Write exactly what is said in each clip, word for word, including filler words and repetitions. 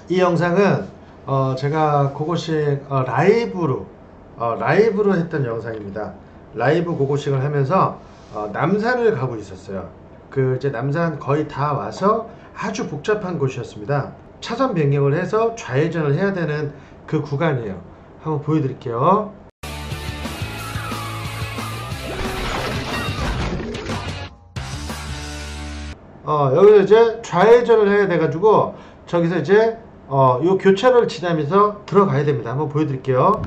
이 영상은 어 제가 고고싱 어 라이브로 어 라이브로 했던 영상입니다. 라이브 고고싱을 하면서 어 남산을 가고 있었어요. 그 이제 남산 거의 다 와서 아주 복잡한 곳이었습니다. 차선 변경을 해서 좌회전을 해야 되는 그 구간이에요. 한번 보여드릴게요. 어 여기서 이제 좌회전을 해야 돼 가지고 저기서 이제 어 요 교차로를 지나면서 들어가야 됩니다. 한번 보여드릴게요.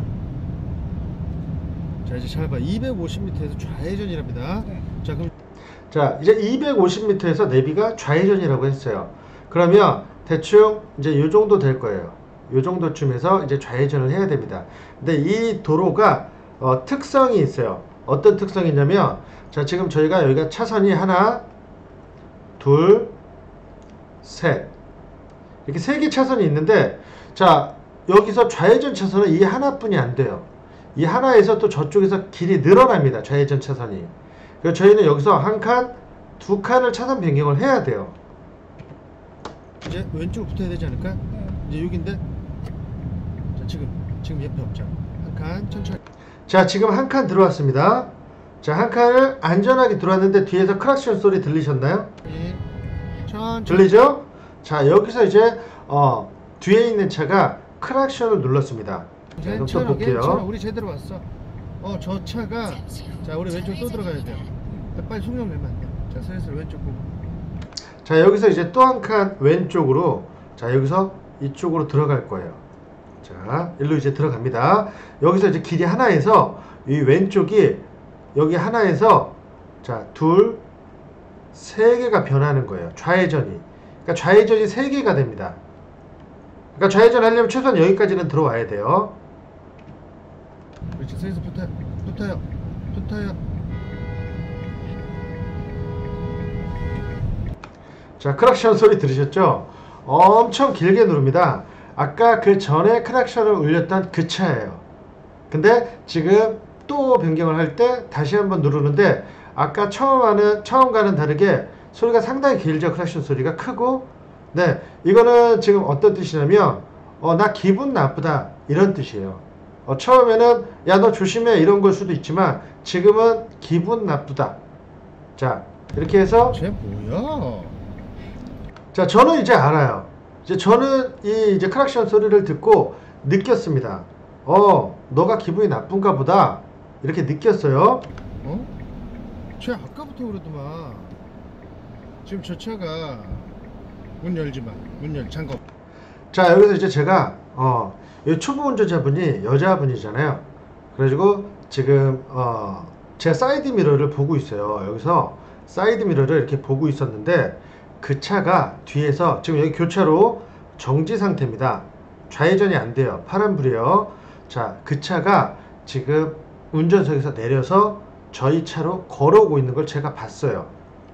자, 이제 잘 봐. 이백오십 미터에서 좌회전이랍니다. 네. 자, 그럼 자, 이제 이백오십 미터에서 내비가 좌회전이라고 했어요. 그러면 대충 이제 요 정도 될 거예요. 요 정도쯤에서 이제 좌회전을 해야 됩니다. 근데 이 도로가 어, 특성이 있어요. 어떤 특성이 있냐면, 자, 지금 저희가 여기가 차선이 하나, 둘, 셋, 이렇게 세 개 차선이 있는데, 자, 여기서 좌회전 차선은 이 하나뿐이 안 돼요. 이 하나에서 또 저쪽에서 길이 늘어납니다. 좌회전 차선이. 그래서 저희는 여기서 한 칸, 두 칸을 차선 변경을 해야 돼요. 이제 왼쪽으로 붙어야 되지 않을까? 네. 이제 여기인데, 자, 지금 지금 옆에 없죠. 한 칸 천천히. 자, 지금 한 칸 들어왔습니다. 자, 한 칸을 안전하게 들어왔는데 뒤에서 크락션 소리 들리셨나요? 네. 천천히. 들리죠? 자, 여기서 이제 어, 뒤에 있는 차가 크락션을 눌렀습니다. 자, 그럼 또 볼게요. 괜찮아. 우리 제대로 왔어. 어, 저 차가, 자, 우리 왼쪽 또 들어가야 돼요. 빨리 속력 내면 안 돼. 자, 슬슬 왼쪽 보고. 자, 여기서 이제 또 한 칸 왼쪽으로, 자, 여기서 이쪽으로 들어갈 거예요. 자, 일로 이제 들어갑니다. 여기서 이제 길이 하나에서 이 왼쪽이 여기 하나에서, 자, 둘, 세 개가 변하는 거예요. 좌회전이. 그러니까 좌회전이 세 개가 됩니다. 그러니까 좌회전 하려면 최소한 여기까지는 들어와야 돼요. 그렇지, 서에서 붙어요. 붙어요. 붙어요. 자, 크락션 소리 들으셨죠? 엄청 길게 누릅니다. 아까 그 전에 크락션을 울렸던 그 차예요. 근데 지금 또 변경을 할 때 다시 한번 누르는데, 아까 처음 하는, 처음과는 다르게 소리가 상당히 길죠. 크락션 소리가 크고. 네, 이거는 지금 어떤 뜻이냐면, 어, 나 기분 나쁘다, 이런 뜻이에요. 어, 처음에는 야, 너 조심해, 이런 걸 수도 있지만 지금은 기분 나쁘다. 자, 이렇게 해서, 쟤 뭐야? 자, 저는 이제 알아요. 이제 저는 이 이제 크락션 소리를 듣고 느꼈습니다. 어, 너가 기분이 나쁜가 보다, 이렇게 느꼈어요. 어? 쟤 아까부터 그러더만. 지금 저 차가 문 열지 마. 문 열, 잠궈. 자, 여기서 이제 제가 어, 이 초보 운전자분이 여자분이잖아요. 그래가지고 지금 어, 제 사이드 미러를 보고 있어요. 여기서 사이드 미러를 이렇게 보고 있었는데, 그 차가 뒤에서 지금 여기 교차로 정지 상태입니다. 좌회전이 안 돼요. 파란불이에요. 자, 그 차가 지금 운전석에서 내려서 저희 차로 걸어오고 있는 걸 제가 봤어요.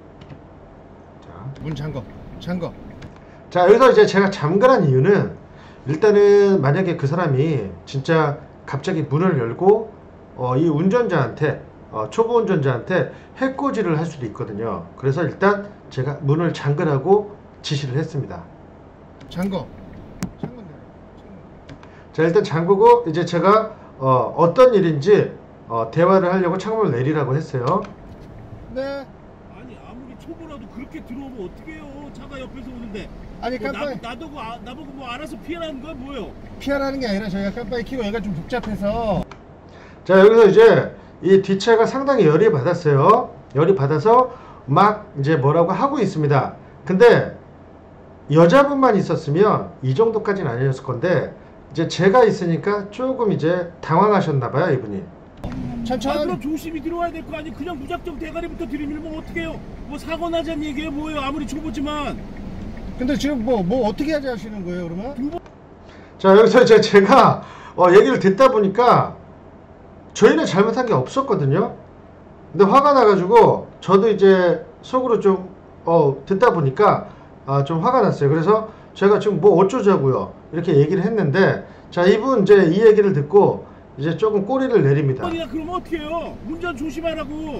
자, 문 잠궈. 잠궈. 자, 여기서 이제 제가 잠그란 이유는, 일단은 만약에 그 사람이 진짜 갑자기 문을 열고 어, 이 운전자한테, 어, 초보 운전자한테 해코지를 할 수도 있거든요. 그래서 일단 제가 문을 잠그라고 지시를 했습니다. 잠궈. 잠궈. 자, 일단 잠그고 이제 제가 어, 어떤 일인지 어, 대화를 하려고 창문을 내리라고 했어요. 네. 아니, 아무리 초보라도 그렇게 들어오면 어떡해요? 차가 옆에서 오는데. 아니, 뭐 깜빡이 나, 나보고, 아, 나보고 뭐 알아서 피하라는 거야 뭐예요? 피하라는 게 아니라 저희가 깜빡이 켜고 얘가 좀 복잡해서. 자, 여기서 이제 이 뒷차가 상당히 열이 받았어요. 열이 받아서 막 이제 뭐라고 하고 있습니다. 근데 여자분만 있었으면 이 정도까지는 아니었을 건데, 이제 제가 있으니까 조금 이제 당황하셨나봐요, 이분이. 천천히. 아, 그럼 조심히 들어와야 될 거 아니? 그냥 무작정 대가리부터 들이밀면 어떡해요? 뭐 사고 나자는 얘기예요 뭐예요? 아무리 초보지만. 근데 지금 뭐, 뭐 어떻게 하자 하시는 거예요, 그러면? 자, 여기서 이제 제가 어, 얘기를 듣다 보니까 저희는 잘못한 게 없었거든요. 근데 화가 나가지고 저도 이제 속으로 좀 어, 듣다 보니까 아, 좀 화가 났어요. 그래서 제가 지금 뭐 어쩌자고요, 이렇게 얘기를 했는데, 자, 이분 이제 이 얘기를 듣고 이제 조금 꼬리를 내립니다. 아니야, 그러면 어떻게 해요? 운전 조심하라고.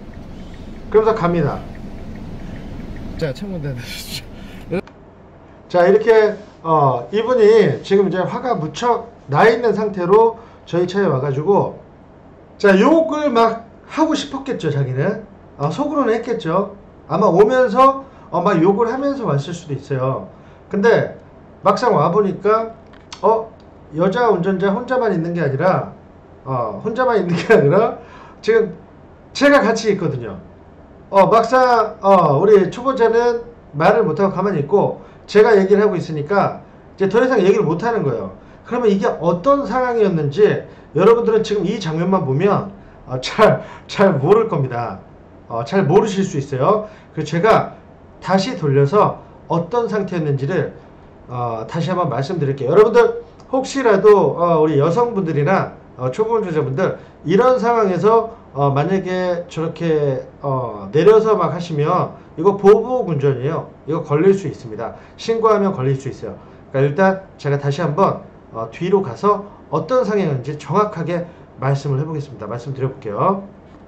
그러면서 갑니다. 자, 창문 닫아주시죠. 자, 이렇게 어, 이분이 지금 이제 화가 무척 나 있는 상태로 저희 차에 와가지고 자, 욕을 막 하고 싶었겠죠. 자기는 어, 속으로는 했겠죠. 아마 오면서 어, 막 욕을 하면서 왔을 수도 있어요. 근데 막상 와보니까 어 여자 운전자 혼자만 있는 게 아니라 어 혼자만 있는 게 아니라 지금 제가 같이 있거든요. 어 막상 어 우리 초보자는 말을 못하고 가만히 있고 제가 얘기를 하고 있으니까 이제 더 이상 얘기를 못하는 거예요. 그러면 이게 어떤 상황이었는지 여러분들은 지금 이 장면만 보면 어, 잘, 잘 모를 겁니다. 어, 잘 모르실 수 있어요. 그래서 제가 다시 돌려서 어떤 상태였는지를 어, 다시 한번 말씀드릴게요. 여러분들 혹시라도 어, 우리 여성분들이나 어, 초보 운전자분들 이런 상황에서 어, 만약에 저렇게 어, 내려서 막 하시면 이거 보복 운전이에요. 이거 걸릴 수 있습니다. 신고하면 걸릴 수 있어요. 그러니까 일단 제가 다시 한번 어, 뒤로 가서 어떤 상황인지 정확하게 말씀을 해보겠습니다. 말씀드려볼게요.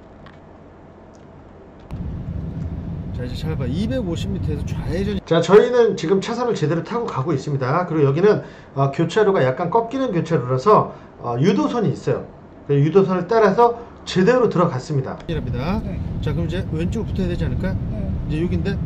자, 이제 잘 봐. 이백오십 미터에서 좌회전. 자, 저희는 지금 차선을 제대로 타고 가고 있습니다. 그리고 여기는 어, 교차로가 약간 꺾이는 교차로라서 어, 유도선이 있어요. 그 유도선을 따라서 제대로 들어갔습니다. 이랍니다. 네. 자, 그럼 이제 왼쪽으로 붙어야 되지 않을까? 네. 이제 여기인데.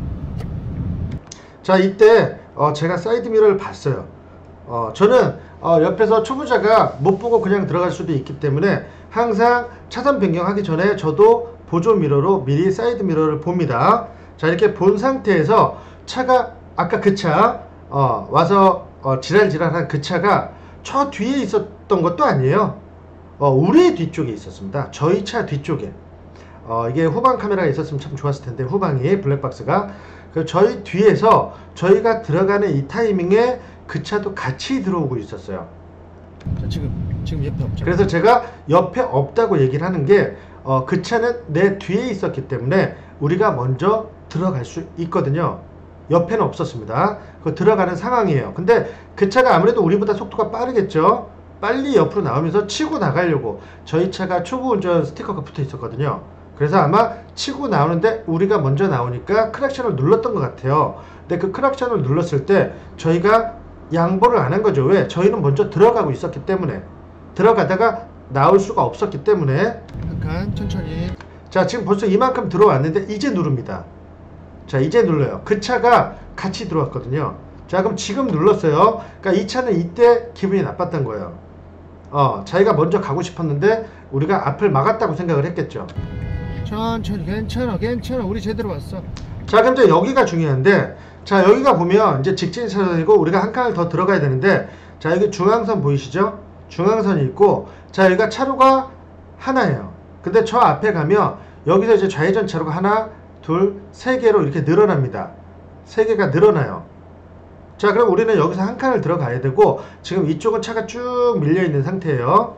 자, 이때 어, 제가 사이드 미러를 봤어요. 어, 저는 어, 옆에서 초보자가 못 보고 그냥 들어갈 수도 있기 때문에 항상 차선 변경하기 전에 저도 보조 미러로 미리 사이드 미러를 봅니다. 자, 이렇게 본 상태에서 차가 아까 그 차 어, 와서 어, 지랄지랄한 그 차가 저 뒤에 있었던 것도 아니에요. 어, 우리 뒤쪽에 있었습니다. 저희 차 뒤쪽에. 어, 이게 후방 카메라가 있었으면 참 좋았을 텐데 후방이 블랙박스가 그 저희 뒤에서 저희가 들어가는 이 타이밍에 그 차도 같이 들어오고 있었어요. 자, 지금 지금 옆에 없죠. 그래서 제가 옆에 없다고 얘기를 하는 게 어, 그 차는 내 뒤에 있었기 때문에 우리가 먼저 들어갈 수 있거든요. 옆에는 없었습니다. 그 들어가는 상황이에요. 근데 그 차가 아무래도 우리보다 속도가 빠르겠죠. 빨리 옆으로 나오면서 치고 나가려고 저희 차가 초보 운전 스티커가 붙어 있었거든요. 그래서 아마 치고 나오는데 우리가 먼저 나오니까 크락션을 눌렀던 것 같아요. 근데 그 크락션을 눌렀을 때 저희가 양보를 안 한 거죠. 왜? 저희는 먼저 들어가고 있었기 때문에. 들어가다가 나올 수가 없었기 때문에. 약간 천천히. 자, 지금 벌써 이만큼 들어왔는데 이제 누릅니다. 자, 이제 눌러요. 그 차가 같이 들어왔거든요. 자, 그럼 지금 눌렀어요. 그러니까 이 차는 이때 기분이 나빴던 거예요. 어, 자기가 먼저 가고 싶었는데 우리가 앞을 막았다고 생각을 했겠죠. 천천히. 괜찮아, 괜찮아. 우리 제대로 왔어. 자, 그럼 이제 여기가 중요한데, 자, 여기가 보면 이제 직진 차선이고 우리가 한 칸을 더 들어가야 되는데, 자, 여기 중앙선 보이시죠? 중앙선이 있고, 자, 여기가 차로가 하나예요. 근데 저 앞에 가면 여기서 이제 좌회전 차로가 하나, 둘, 세 개로 이렇게 늘어납니다. 세 개가 늘어나요. 자, 그럼 우리는 여기서 한 칸을 들어가야 되고, 지금 이쪽은 차가 쭉 밀려 있는 상태예요.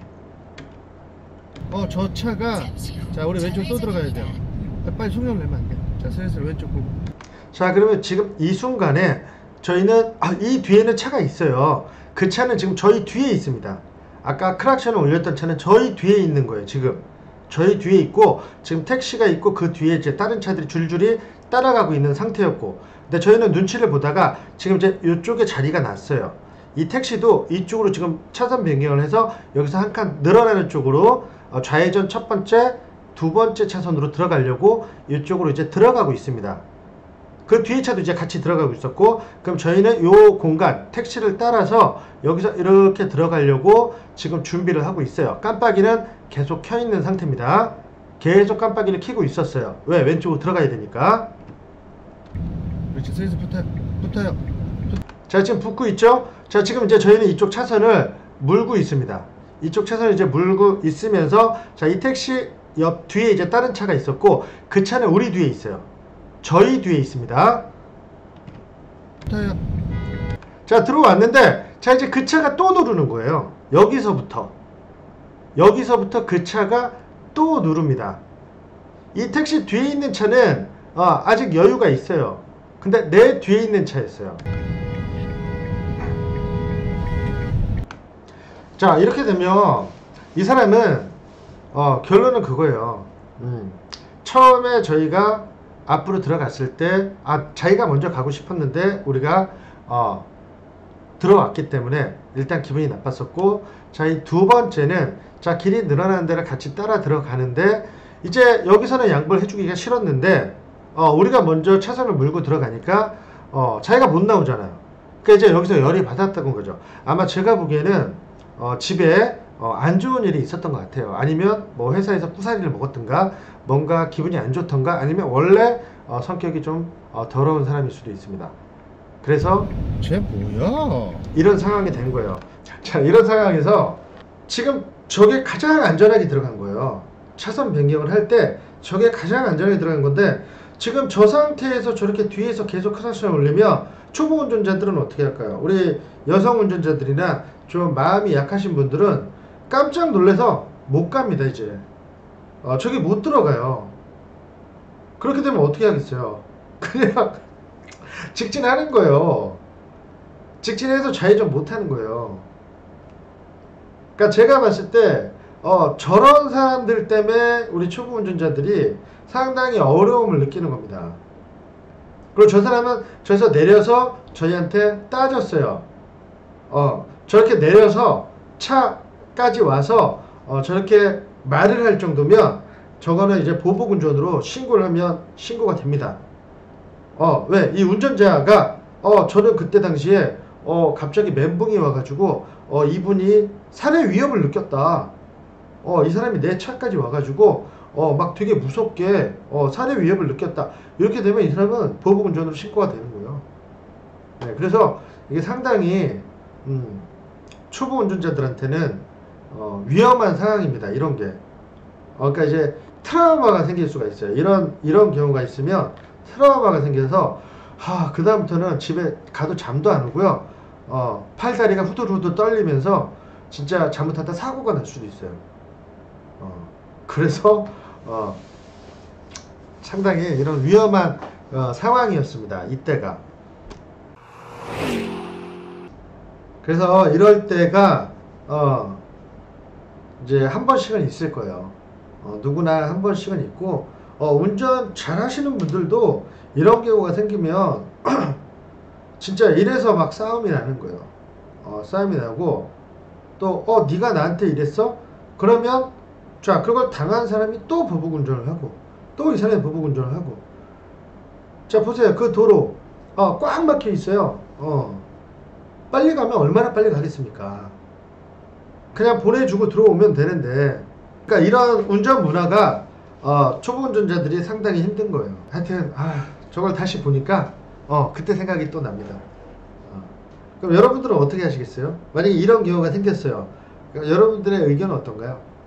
어, 저 차가. 자, 우리 왼쪽 또 들어가야 돼요. 빨리 속력을 내면 안 돼. 자, 슬슬 왼쪽 보고. 자, 그러면 지금 이 순간에 저희는 아, 이 뒤에는 차가 있어요. 그 차는 지금 저희 뒤에 있습니다. 아까 크락션을 올렸던 차는 저희 뒤에 있는 거예요. 지금 저희 뒤에 있고, 지금 택시가 있고 그 뒤에 이제 다른 차들이 줄줄이 따라가고 있는 상태였고, 근데 저희는 눈치를 보다가 지금 이제 이쪽에 자리가 났어요. 이 택시도 이쪽으로 지금 차선 변경을 해서 여기서 한 칸 늘어나는 쪽으로 어, 좌회전 첫 번째, 두 번째 차선으로 들어가려고 이쪽으로 이제 들어가고 있습니다. 그 뒤에 차도 이제 같이 들어가고 있었고, 그럼 저희는 요 공간 택시를 따라서 여기서 이렇게 들어가려고 지금 준비를 하고 있어요. 깜빡이는 계속 켜 있는 상태입니다. 계속 깜빡이를 켜고 있었어요. 왜? 왼쪽으로 들어가야 되니까. 그렇지. 슬슬 붙어요. 붙어요. 자, 지금 붙고 있죠? 자, 지금 이제 저희는 이쪽 차선을 물고 있습니다. 이쪽 차선을 이제 물고 있으면서, 자, 이 택시 옆 뒤에 이제 다른 차가 있었고, 그 차는 우리 뒤에 있어요. 저희 뒤에 있습니다. 붙어요. 자, 들어왔는데, 자, 이제 그 차가 또 누르는 거예요. 여기서부터. 여기서부터 그 차가 또 누릅니다. 이 택시 뒤에 있는 차는 어, 아직 여유가 있어요. 근데 내 뒤에 있는 차였어요. 자, 이렇게 되면 이 사람은 어, 결론은 그거예요. 음, 처음에 저희가 앞으로 들어갔을 때, 아, 자기가 먼저 가고 싶었는데 우리가 어, 들어왔기 때문에 일단 기분이 나빴었고, 자, 이 두 번째는 자, 길이 늘어나는 데를 같이 따라 들어가는데 이제 여기서는 양보를 해주기가 싫었는데 어, 우리가 먼저 차선을 물고 들어가니까 어, 자기가 못 나오잖아요. 그러니까 이제 여기서 열이 받았다는 거죠. 아마 제가 보기에는 어, 집에 어, 안 좋은 일이 있었던 것 같아요. 아니면 뭐 회사에서 꾸사리를 먹었던가, 뭔가 기분이 안 좋던가, 아니면 원래 어, 성격이 좀 어, 더러운 사람일 수도 있습니다. 그래서 쟤 뭐야? 이런 상황이 된 거예요. 자, 이런 상황에서 지금 저게 가장 안전하게 들어간 거예요. 차선 변경을 할 때 저게 가장 안전하게 들어간 건데, 지금 저 상태에서 저렇게 뒤에서 계속 크락션을 울리면 초보 운전자들은 어떻게 할까요? 우리 여성 운전자들이나 좀 마음이 약하신 분들은 깜짝 놀라서 못 갑니다. 이제 어, 저기 못 들어가요. 그렇게 되면 어떻게 하겠어요? 그냥 직진하는 거예요. 직진해서 좌회전 못하는 거예요. 그러니까 제가 봤을 때 어, 저런 사람들 때문에 우리 초보 운전자들이 상당히 어려움을 느끼는 겁니다. 그리고 저 사람은 저기서 내려서 저희한테 따졌어요. 어, 저렇게 내려서 차까지 와서 어, 저렇게 말을 할 정도면 저거는 이제 보복운전으로 신고를 하면 신고가 됩니다. 어, 왜? 이 운전자가 어, 저는 그때 당시에 어, 갑자기 멘붕이 와가지고 어, 이분이 살해 위협을 느꼈다. 어, 이 사람이 내 차까지 와가지고 어, 막 되게 무섭게 어, 살해 위협을 느꼈다. 이렇게 되면 이 사람은 보복운전으로 신고가 되는 거예요. 네, 그래서 이게 상당히 음, 초보 운전자들한테는 어, 위험한 상황입니다. 이런 게. 어, 그러니까 이제 트라우마가 생길 수가 있어요. 이런 이런 경우가 있으면 트라우마가 생겨서 하, 그 다음부터는 집에 가도 잠도 안 오고요. 어, 팔다리가 후들후들 떨리면서 진짜 잘못하다 사고가 날 수도 있어요. 어, 그래서 어, 상당히 이런 위험한 어, 상황이었습니다. 이때가. 그래서 이럴 때가 어, 이제 한 번씩은 있을 거예요. 어, 누구나 한 번씩은 있고, 어, 운전 잘 하시는 분들도 이런 경우가 생기면 진짜 이래서 막 싸움이 나는 거예요. 어, 싸움이 나고 또 어 네가 나한테 이랬어? 그러면 자, 그걸 당한 사람이 또 보복운전을 하고 또 이 사람이 보복운전을 하고. 자, 보세요. 그 도로 어, 꽉 막혀 있어요. 어, 빨리 가면 얼마나 빨리 가겠습니까? 그냥 보내주고 들어오면 되는데. 그러니까 이런 운전 문화가 어, 초보 운전자들이 상당히 힘든 거예요. 하여튼 아, 저걸 다시 보니까 어, 그때 생각이 또 납니다. 어. 그럼 여러분들은 어떻게 하시겠어요? 만약에 이런 경우가 생겼어요. 그러니까 여러분들의 의견은 어떤가요?